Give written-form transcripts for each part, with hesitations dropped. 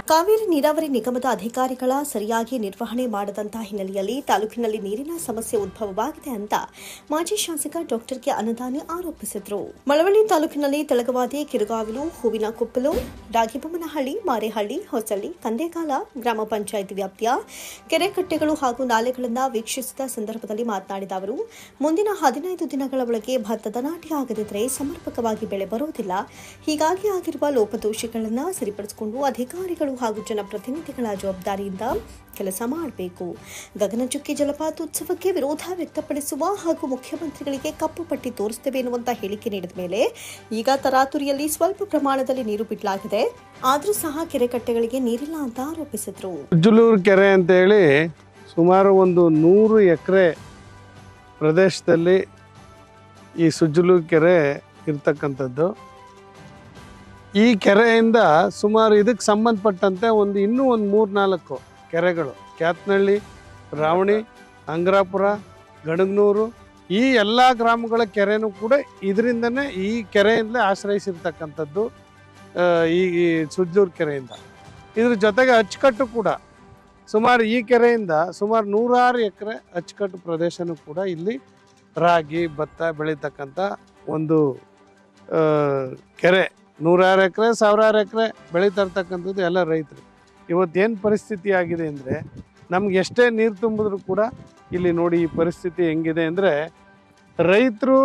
ಕಾವೇರಿ ನೀರಾವರಿ ನಿಗಮದ ಅಧಿಕಾರಿಗಳ ಸರಿಯಾಗಿ ನಿರ್ವಹಣೆ ಮಾಡದಂತಹ ಹಿನ್ನೆಲೆಯಲ್ಲಿ ತಾಲೂಕಿನಲ್ಲಿ ನೀರಿನ ಸಮಸ್ಯೆ ಉದ್ಭವವಾಗಿದೆ ಅಂತ ಮಾಜಿ ಶಾಸಕ ಡಾಕ್ಟರ್ ಕೆ ಅನ್ನದಾನಿ ಆರೋಪಿಸಿದರು. ಮಳವಳ್ಳಿ ತಾಲೂಕಿನಲ್ಲಿ ತೆಳಗವಾದಿ, ಕಿರುಗಾವಿಲು, ಹೂವಿನಕೊಪ್ಪಲು, ಡಾಗಿಬೊಮ್ಮನಹಳ್ಳಿ, ಮಾರೇಹಳ್ಳಿ, ಹೊಸಳ್ಳಿ, ಕಂದೇಗಾಲ ಗ್ರಾಮ ಪಂಚಾಯಿತಿ ವ್ಯಾಪ್ತಿಯ ಕೆರೆಕಟ್ಟೆಗಳು ಹಾಗೂ ನಾಲೆಗಳನ್ನು ವೀಕ್ಷಿಸಿದ ಸಂದರ್ಭದಲ್ಲಿ ಮಾತನಾಡಿದ ಅವರು, ಮುಂದಿನ 15 ದಿನಗಳ ಒಳಗೆ ಭತ್ತದ ನಾಟಿ ಆಗದಿದ್ದರೆ ಸಮರ್ಪಕವಾಗಿ ಬೆಳೆ ಬರುವುದಿಲ್ಲ. ಹೀಗಾಗಿ ಆಗಿರುವ ಲೋಪದೋಷಗಳನ್ನು ಸರಿಪಡಿಸಿಕೊಂಡು ಅಧಿಕಾರಿಗಳು ಹಾಗೂ ಜನಪ್ರತಿನಿಧಿಗಳ ಜವಾಬ್ದಾರಿಯಿಂದ ಕೆಲಸ ಮಾಡಬೇಕು. ಗಗನಚುಕ್ಕಿ ಜಲಪಾತೋತ್ಸವಕ್ಕೆ ವಿರೋಧ ವ್ಯಕ್ತಪಡಿಸುವ ಹಾಗೂ ಮುಖ್ಯಮಂತ್ರಿಗಳಿಗೆ ಕಪ್ಪು ಪಟ್ಟಿ ತೋರಿಸುತ್ತೇವೆ ಎನ್ನುವಂತ ಹೇಳಿಕೆ ನೀಡಿದ ಮೇಲೆ ಈಗ ತರಾತುರಿಯಲ್ಲಿ ಸ್ವಲ್ಪ ಪ್ರಮಾಣದಲ್ಲಿ ನೀರು ಬಿಡಲಾಗಿದೆ. ಆದರೂ ಸಹ ಕೆರೆಕಟ್ಟೆಗಳಿಗೆ ನೀರಿಲ್ಲ ಅಂತ ಆರೋಪಿಸಿದರು. ಸುಜ್ಜಲೂರು ಕೆರೆ ಅಂತ ಹೇಳಿ ಸುಮಾರು ಒಂದು 100 ಎಕರೆ ಪ್ರದೇಶದಲ್ಲಿ ಈ ಸುಜ್ಜಲೂರು ಕೆರೆ ಇರ್ತಕ್ಕಂಥದ್ದು. ಈ ಕೆರೆಯಿಂದ ಸುಮಾರು ಇದಕ್ಕೆ ಸಂಬಂಧಪಟ್ಟಂತೆ ಇನ್ನೂ ಒಂದು 3-4 ಕೆರೆಗಳು, ಕ್ಯಾತ್ನಹಳ್ಳಿ, ರಾವಣಿ, ಅಂಗ್ರಾಪುರ, ಗಣಗನೂರು, ಈ ಎಲ್ಲ ಗ್ರಾಮಗಳ ಕೆರೆನೂ ಕೂಡ ಇದರಿಂದನೇ, ಈ ಕೆರೆಯಿಂದಲೇ ಆಶ್ರಯಿಸಿರ್ತಕ್ಕಂಥದ್ದು. ಈ ಸುಜ್ಜಲೂರು ಕೆರೆಯಿಂದ ಇದ್ರ ಜೊತೆಗೆ ಅಚ್ಚುಕಟ್ಟು ಕೂಡ ಸುಮಾರು ಈ ಕೆರೆಯಿಂದ ಸುಮಾರು 100 ಎಕರೆ ಅಚ್ಚುಕಟ್ಟು ಪ್ರದೇಶನೂ ಕೂಡ ಇಲ್ಲಿ ರಾಗಿ, ಭತ್ತ ಬೆಳೀತಕ್ಕಂಥ ಒಂದು ಕೆರೆ. 100 ಎಕರೆ, 1000 ಎಕರೆ ಬೆಳೀತಾ ಇರ್ತಕ್ಕಂಥದ್ದು ಎಲ್ಲ ರೈತರು. ಇವತ್ತೇನು ಪರಿಸ್ಥಿತಿ ಆಗಿದೆ ಅಂದರೆ, ನಮ್ಗೆ ಎಷ್ಟೇ ನೀರು ತುಂಬಿದ್ರೂ ಕೂಡ ಇಲ್ಲಿ ನೋಡಿ ಈ ಪರಿಸ್ಥಿತಿ ಹೆಂಗಿದೆ ಅಂದರೆ, ರೈತರು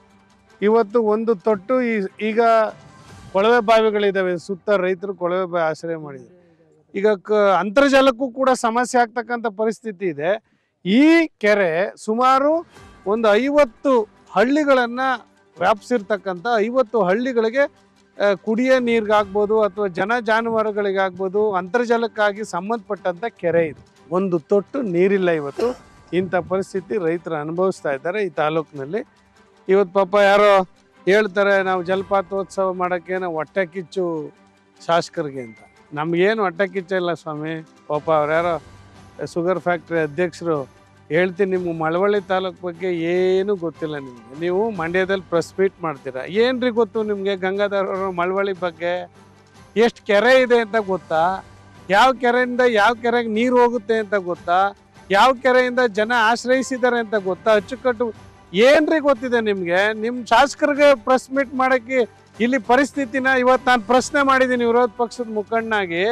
ಇವತ್ತು ಒಂದು ತೊಟ್ಟು ಈಗ ಕೊಳವೆ ಬಾವಿಗಳಿದ್ದಾವೆ, ಸುತ್ತ ರೈತರು ಕೊಳವೆ ಬಾವಿ ಆಶ್ರಯ ಮಾಡಿದ್ದಾರೆ. ಈಗ ಅಂತರ್ಜಲಕ್ಕೂ ಕೂಡ ಸಮಸ್ಯೆ ಆಗ್ತಕ್ಕಂಥ ಪರಿಸ್ಥಿತಿ ಇದೆ. ಈ ಕೆರೆ ಸುಮಾರು ಒಂದು 50 ಹಳ್ಳಿಗಳನ್ನು ವ್ಯಾಪಿಸಿರ್ತಕ್ಕಂಥ 50 ಹಳ್ಳಿಗಳಿಗೆ ಕುಡಿಯೋ ನೀರಿಗಾಗ್ಬೋದು ಅಥವಾ ಜಾನುವಾರುಗಳಿಗಾಗ್ಬೋದು ಅಂತರ್ಜಲಕ್ಕಾಗಿ ಸಂಬಂಧಪಟ್ಟಂಥ ಕೆರೆ ಇದು. ಒಂದು ತೊಟ್ಟು ನೀರಿಲ್ಲ ಇವತ್ತು. ಇಂಥ ಪರಿಸ್ಥಿತಿ ರೈತರು ಅನುಭವಿಸ್ತಾ ಇದ್ದಾರೆ ಈ ತಾಲೂಕಿನಲ್ಲಿ. ಇವತ್ತು ಪಾಪ ಯಾರೋ ಹೇಳ್ತಾರೆ, ನಾವು ಜಲಪಾತೋತ್ಸವ ಮಾಡೋಕ್ಕೆ ನಾವು ಹೊಟ್ಟೆ ಕಿಚ್ಚು ಶಾಸಕರಿಗೆ ಅಂತ. ನಮಗೇನು ಹೊಟ್ಟೆ ಕಿಚ್ಚ ಇಲ್ಲ ಸ್ವಾಮಿ. ಪಾಪ ಅವ್ರು ಯಾರೋ ಶುಗರ್ ಫ್ಯಾಕ್ಟ್ರಿ ಅಧ್ಯಕ್ಷರು ಹೇಳ್ತೀನಿ, ನಿಮ್ಗೆ ಮಳವಳ್ಳಿ ತಾಲೂಕು ಬಗ್ಗೆ ಏನೂ ಗೊತ್ತಿಲ್ಲ ನಿಮಗೆ. ನೀವು ಮಂಡ್ಯದಲ್ಲಿ ಪ್ರೆಸ್ ಮೀಟ್ ಮಾಡ್ತೀರಾ, ಏನ್ರಿ ಗೊತ್ತು ನಿಮಗೆ ಗಂಗಾಧರ್ ಅವರು ಮಳವಳ್ಳಿ ಬಗ್ಗೆ? ಎಷ್ಟು ಕೆರೆ ಇದೆ ಅಂತ ಗೊತ್ತಾ? ಯಾವ ಕೆರೆಯಿಂದ ಯಾವ ಕೆರೆಗೆ ನೀರು ಹೋಗುತ್ತೆ ಅಂತ ಗೊತ್ತಾ? ಯಾವ ಕೆರೆಯಿಂದ ಜನ ಆಶ್ರಯಿಸಿದ್ದಾರೆ ಅಂತ ಗೊತ್ತಾ? ಅಚ್ಚುಕಟ್ಟು ಏನ್ರಿ ಗೊತ್ತಿದೆ ನಿಮಗೆ? ನಿಮ್ಮ ಶಾಸಕರಿಗೆ ಪ್ರೆಸ್ ಮೀಟ್ ಮಾಡೋಕ್ಕೆ ಇಲ್ಲಿ ಪರಿಸ್ಥಿತಿನ ಇವತ್ತು ನಾನು ಪ್ರಶ್ನೆ ಮಾಡಿದ್ದೀನಿ ವಿರೋಧ ಪಕ್ಷದ ಮುಖಂಡನಾಗಿ.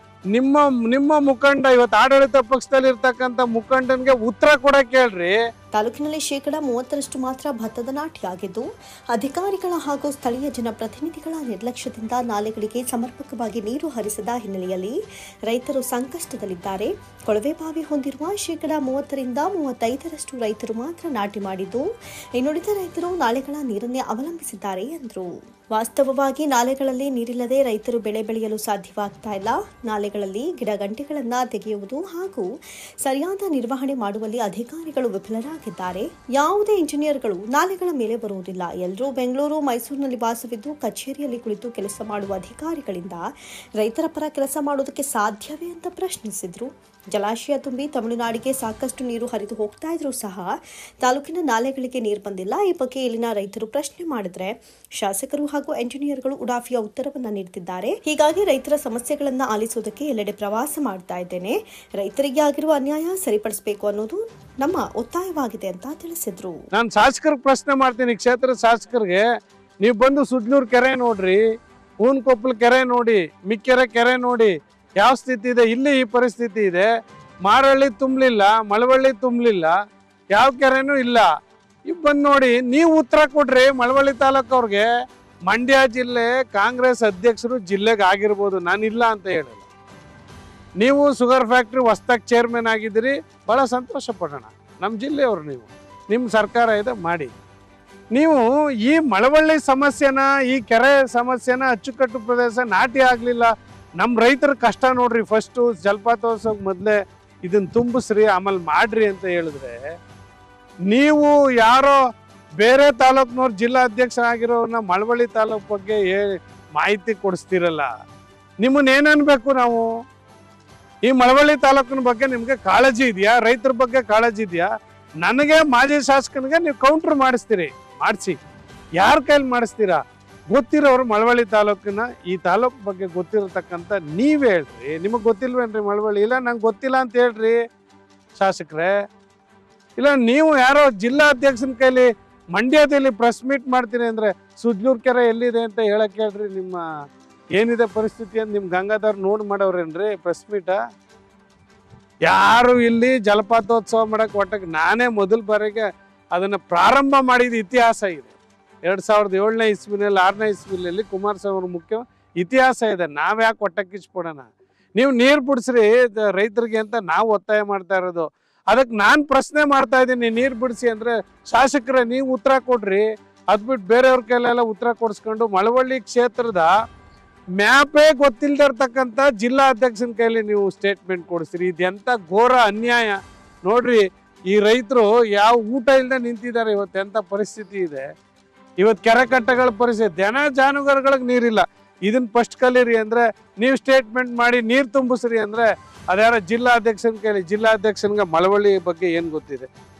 ನಿಮ್ಮ ಮುಖಂಡ ಇವತ್ತು ಆಡಳಿತ ಪಕ್ಷದಲ್ಲಿ ಇರ್ತಕ್ಕಂಥ ಮುಖಂಡನ್ಗೆ ಉತ್ತರ ಕೊಡಕ್ಕೆ ಹೇಳ್ರಿ. ತಾಲೂಕಿನಲ್ಲಿ 30% ಮಾತ್ರ ಭತ್ತದ ನಾಟಿ ಆಗಿದ್ದು, ಅಧಿಕಾರಿಗಳ ಹಾಗೂ ಸ್ಥಳೀಯ ಜನಪ್ರತಿನಿಧಿಗಳ ನಿರ್ಲಕ್ಷ್ಯದಿಂದ ನಾಲೆಗಳಿಗೆ ಸಮರ್ಪಕವಾಗಿ ನೀರು ಹರಿಸದ ಹಿನ್ನೆಲೆಯಲ್ಲಿ ರೈತರು ಸಂಕಷ್ಟದಲ್ಲಿದ್ದಾರೆ. ಕೊಳವೆ ಬಾವಿ ಹೊಂದಿರುವ 30% 35% ರೈತರು ಮಾತ್ರ ನಾಟಿ ಮಾಡಿದ್ದು, ಇನ್ನುಳಿದ ರೈತರು ನಾಲೆಗಳ ನೀರನ್ನೇ ಅವಲಂಬಿಸಿದ್ದಾರೆ ಎಂದರು. ವಾಸ್ತವವಾಗಿ ನಾಲೆಗಳಲ್ಲಿ ನೀರಿಲ್ಲದೆ ರೈತರು ಬೆಳೆ ಬೆಳೆಯಲು ಸಾಧ್ಯವಾಗ್ತಾ ಇಲ್ಲ. ನಾಲೆಗಳಲ್ಲಿ ಗಿಡಗಂಟೆಗಳನ್ನು ತೆಗೆಯುವುದು ಹಾಗೂ ಸರಿಯಾದ ನಿರ್ವಹಣೆ ಮಾಡುವಲ್ಲಿ ಅಧಿಕಾರಿಗಳು ವಿಫಲರಾಗಿದ್ದಾರೆ. ಯಾವುದೇ ಇಂಜಿನಿಯರ್ಗಳು ನಾಲೆಗಳ ಮೇಲೆ ಬರುವುದಿಲ್ಲ. ಎಲ್ಲರೂ ಬೆಂಗಳೂರು, ಮೈಸೂರಿನಲ್ಲಿ ವಾಸವಿದ್ದು ಕಚೇರಿಯಲ್ಲಿ ಕುಳಿತು ಕೆಲಸ ಮಾಡುವ ಅಧಿಕಾರಿಗಳಿಂದ ರೈತರ ಪರ ಕೆಲಸ ಮಾಡೋದಕ್ಕೆ ಸಾಧ್ಯವೇ ಅಂತ ಪ್ರಶ್ನಿಸಿದ್ರು. ಜಲಾಶಯ ತುಂಬಿ ತಮಿಳುನಾಡಿಗೆ ಸಾಕಷ್ಟು ನೀರು ಹರಿದು ಹೋಗ್ತಾ ಇದ್ರೂ ಸಹ ತಾಲೂಕಿನ ನಾಲೆಗಳಿಗೆ ನೀರು ಬಂದಿಲ್ಲ. ಈ ಬಗ್ಗೆ ಇಲ್ಲಿನ ರೈತರು ಪ್ರಶ್ನೆ ಮಾಡಿದ್ರೆ ಶಾಸಕರು ಹಾಗೂ ಎಂಜಿನಿಯರ್ಗಳು ಉಡಾಫಿಯ ಉತ್ತರವನ್ನ ನೀಡುತ್ತಿದ್ದಾರೆ. ಹೀಗಾಗಿ ರೈತರ ಸಮಸ್ಯೆಗಳನ್ನ ಆಲಿಸುವುದಕ್ಕೆ ಎಲ್ಲೆಡೆ ಪ್ರವಾಸ ಮಾಡ್ತಾ ಇದ್ದೇನೆ. ರೈತರಿಗೆ ಆಗಿರುವ ಅನ್ಯಾಯ ಸರಿಪಡಿಸಬೇಕು ಅನ್ನೋದು ನಮ್ಮ ಒತ್ತಾಯವಾಗಿದೆ ಅಂತ ತಿಳಿಸಿದ್ರು. ನಾನು ಶಾಸಕರಿಗೆ ಪ್ರಶ್ನೆ ಮಾಡ್ತೀನಿ, ಕ್ಷೇತ್ರದ ಶಾಸಕರಿಗೆ, ನೀವು ಬಂದು ಸುಜ್ಜಲೂರು ಕೆರೆ ನೋಡ್ರಿ, ಹೂವಿನಕೊಪ್ಪಲು ಕೆರೆ ನೋಡಿ, ಮಿಕ್ಕೆರೆ ಕೆರೆ ನೋಡಿ, ಯಾವ ಸ್ಥಿತಿ ಇದೆ. ಇಲ್ಲಿ ಈ ಪರಿಸ್ಥಿತಿ ಇದೆ. ಮಾರಹಳ್ಳಿ ತುಂಬಲಿಲ್ಲ, ಮಳವಳ್ಳಿ ತುಂಬಲಿಲ್ಲ, ಯಾವ ಕೆರೆನೂ ಇಲ್ಲ. ಈಗ ಬಂದು ನೋಡಿ, ನೀವು ಉತ್ತರ ಕೊಡ್ರಿ ಮಳವಳ್ಳಿ ತಾಲೂಕವ್ರಿಗೆ. ಮಂಡ್ಯ ಜಿಲ್ಲೆ ಕಾಂಗ್ರೆಸ್ ಅಧ್ಯಕ್ಷರು ಜಿಲ್ಲೆಗೆ ಆಗಿರ್ಬೋದು, ನಾನಿಲ್ಲ ಅಂತ ಹೇಳಲ್ಲ. ನೀವು ಶುಗರ್ ಫ್ಯಾಕ್ಟ್ರಿ ಹೊಸ್ದಾಗಿ ಚೇರ್ಮನ್ ಆಗಿದ್ದೀರಿ, ಭಾಳ ಸಂತೋಷ ಪಡೋಣ. ನಮ್ಮ ಜಿಲ್ಲೆಯವರು ನೀವು, ನಿಮ್ಮ ಸರ್ಕಾರ ಇದೆ ಮಾಡಿ. ನೀವು ಈ ಮಳವಳ್ಳಿ ಸಮಸ್ಯೆನ, ಈ ಕೆರೆ ಸಮಸ್ಯೆನ, ಅಚ್ಚುಕಟ್ಟು ಪ್ರದೇಶ ನಾಟಿ ಆಗಲಿಲ್ಲ, ನಮ್ಮ ರೈತರ ಕಷ್ಟ ನೋಡ್ರಿ, ಫಸ್ಟು ಜಲಪಾತೋತ್ಸವಕ್ಕೆ ಮೊದಲೇ ಇದನ್ನು ತುಂಬಿಸ್ರಿ, ಆಮೇಲೆ ಮಾಡ್ರಿ ಅಂತ ಹೇಳಿದ್ರೆ, ನೀವು ಯಾರೋ ಬೇರೆ ತಾಲೂಕಿನವ್ರು ಜಿಲ್ಲಾ ಅಧ್ಯಕ್ಷರಾಗಿರೋರನ್ನ ಮಳವಳ್ಳಿ ತಾಲೂಕು ಬಗ್ಗೆ ಮಾಹಿತಿ ಕೊಡಿಸ್ತಿರಲ್ಲ. ನಿಮ್ಮನ್ನೇನು ಅನ್ಬೇಕು ನಾವು? ಈ ಮಳವಳ್ಳಿ ತಾಲೂಕಿನ ಬಗ್ಗೆ ನಿಮಗೆ ಕಾಳಜಿ ಇದೆಯಾ? ರೈತರ ಬಗ್ಗೆ ಕಾಳಜಿ ಇದೆಯಾ? ನನಗೆ ಮಾಜಿ ಶಾಸಕನಿಗೆ ನೀವು ಕೌಂಟ್ರ್ ಮಾಡಿಸ್ತೀರಿ, ಮಾಡಿಸಿ. ಯಾರ ಕೈಲಿ ಮಾಡಿಸ್ತೀರಾ? ಗೊತ್ತಿರೋರು ಮಳವಳ್ಳಿ ತಾಲೂಕಿನ ಈ ತಾಲೂಕು ಬಗ್ಗೆ ಗೊತ್ತಿರತಕ್ಕಂಥ ನೀವ್ ಹೇಳ್ರಿ. ನಿಮಗೆ ಗೊತ್ತಿಲ್ವೇನ್ರಿ ಮಳವಳ್ಳಿ? ಇಲ್ಲ ನಂಗೆ ಗೊತ್ತಿಲ್ಲ ಅಂತ ಹೇಳ್ರಿ ಶಾಸಕರೇ. ಇಲ್ಲ ನೀವು ಯಾರೋ ಜಿಲ್ಲಾ ಅಧ್ಯಕ್ಷನ ಕೈಲಿ ಮಂಡ್ಯದಲ್ಲಿ ಪ್ರೆಸ್ ಮೀಟ್ ಮಾಡ್ತೀನಿ ಅಂದ್ರೆ ಸುಜ್ಲೂರ್ ಕೆರೆ ಎಲ್ಲಿದೆ ಅಂತ ಹೇಳಕ್ ಹೇಳ್ರಿ. ನಿಮ್ಮ ಏನಿದೆ ಪರಿಸ್ಥಿತಿ ಅಂತ ನಿಮ್ ಗಂಗಾಧರ್ ನೋಡ್ ಮಾಡವ್ರೇನ್ರಿ ಪ್ರೆಸ್ ಮೀಟ? ಯಾರು ಇಲ್ಲಿ ಜಲಪಾತೋತ್ಸವ ಮಾಡಕ್ ಒಟ್ಟಕ್ಕೆ ನಾನೇ ಮೊದಲ ಬಾರಿಗೆ ಅದನ್ನ ಪ್ರಾರಂಭ ಮಾಡಿದ ಇತಿಹಾಸ ಇದೆ. 2007ನೇ ಇಸ್ವಿನಲ್ಲಿ 6ನೇ ಇಸ್ವಿನಲ್ಲಿ ಕುಮಾರಸ್ವಾಮಿ ಅವರು ಮುಖ್ಯ ಇತಿಹಾಸ ಇದೆ. ನಾವ್ ಯಾಕೆ ಒಟ್ಟಕ್ಕಿಚ್ಕೊಡೋಣ? ನೀವು ನೀರು ಬಿಡಿಸ್ರಿ ರೈತರಿಗೆ ಅಂತ ನಾವು ಒತ್ತಾಯ ಮಾಡ್ತಾ ಇರೋದು. ಅದಕ್ಕೆ ನಾನು ಪ್ರಶ್ನೆ ಮಾಡ್ತಾ ಇದ್ದೀನಿ, ನೀರು ಬಿಡಿಸಿ ಅಂದ್ರೆ ಶಾಸಕರೇ ನೀವು ಉತ್ತರ ಕೊಡ್ರಿ. ಅದ್ಬಿಟ್ಟು ಬೇರೆಯವ್ರ ಕೈಲೆಲ್ಲ ಉತ್ತರ ಕೊಡಿಸ್ಕೊಂಡು ಮಳವಳ್ಳಿ ಕ್ಷೇತ್ರದ ಮ್ಯಾಪೇ ಗೊತ್ತಿಲ್ಲದೆ ಇರ್ತಕ್ಕಂಥ ಜಿಲ್ಲಾ ಅಧ್ಯಕ್ಷನ ಕೈಲಿ ನೀವು ಸ್ಟೇಟ್ಮೆಂಟ್ ಕೊಡಿಸ್ರಿ. ಇದೆಂತ ಘೋರ ಅನ್ಯಾಯ ನೋಡ್ರಿ. ಈ ರೈತರು ಯಾವ ಊಟ ಇಲ್ಲದೆ ನಿಂತಿದ್ದಾರೆ. ಇವತ್ತು ಎಂತ ಪರಿಸ್ಥಿತಿ ಇದೆ. ಇವತ್ತು ಕೆರೆ ಕಟ್ಟೆಗಳ ಪರಿಸ್ಥಿತಿ, ದನ ಜಾನುವಾರುಗಳಿಗೆ ನೀರಿಲ್ಲ. ಇದನ್ನ ಫಸ್ಟ್ ಕಲೀರಿ ಅಂದ್ರೆ ನೀವು ಸ್ಟೇಟ್ಮೆಂಟ್ ಮಾಡಿ ನೀರು ತುಂಬಿಸ್ರಿ ಅಂದ್ರೆ ಅದ್ಯಾರ ಜಿಲ್ಲಾ ಅಧ್ಯಕ್ಷನ ಕೈಲಿ. ಜಿಲ್ಲಾ ಅಧ್ಯಕ್ಷನ್ಗೆ ಮಳವಳ್ಳಿ ಬಗ್ಗೆ ಏನು ಗೊತ್ತಿದೆ?